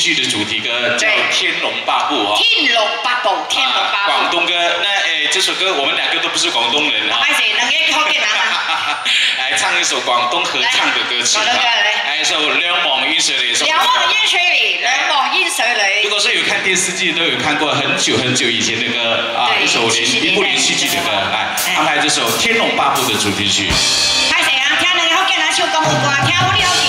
剧的主题歌叫《天龙八部》哈。 天龙八部，天龙八部。 广东歌，那这首歌我们两个都不是广东人哈。 还是两个福建人啊。 来唱一首广东合唱的歌曲。 广东歌来。 来一首《两忘烟水里》。 两忘烟水里，两忘烟水里。 如果说有看电视剧，都有看过很久很久以前的歌啊，一部连续剧的歌，来安排这首《天龙八部》的主题曲。 歹势啊，听两个福建人唱广东歌，听我了解。